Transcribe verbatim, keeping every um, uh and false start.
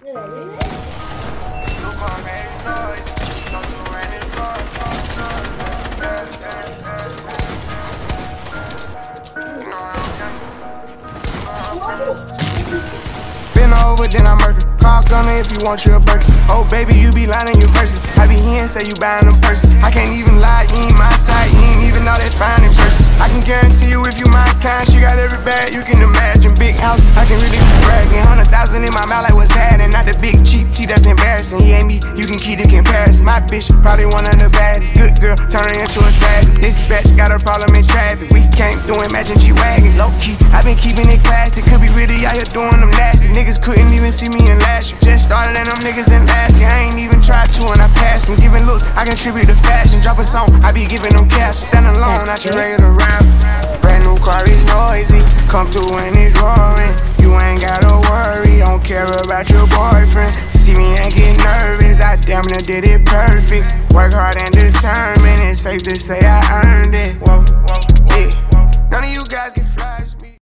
Been over, then I murder. Call Gunner if you want you a Birkin. Oh baby, you be lying in your verses. I be here and say you buying them purses. I can't even lie, you ain't my type. You ain't even know that's fine in person. I can guarantee you if you my kind, she got every bag you can imagine. Big house, I can really be bragging. Hundred thousand in my mouth like what's happening. Not the big cheap tea that's embarrassing. He ain't me, you can keep the comparison. My bitch probably one of the baddest. Good girl, turning into a savage. This bitch got a problem in traffic. We came through Imagine G-Wagon. Low key, I been keeping it classy. Could be really out here doing them nasty. Niggas couldn't even see me in last year. Just started and them niggas in last year. I ain't even tried to and I passed them. Giving looks, I contribute to fashion. Drop a song, I be giving them cash. Stand alone, not your regular round. Brand new car is noisy. Come through and it's roaring. You ain't gotta worry, don't care about your boyfriend. See me and get nervous, I damn near did it perfect. Work hard and determined, it's safe to say I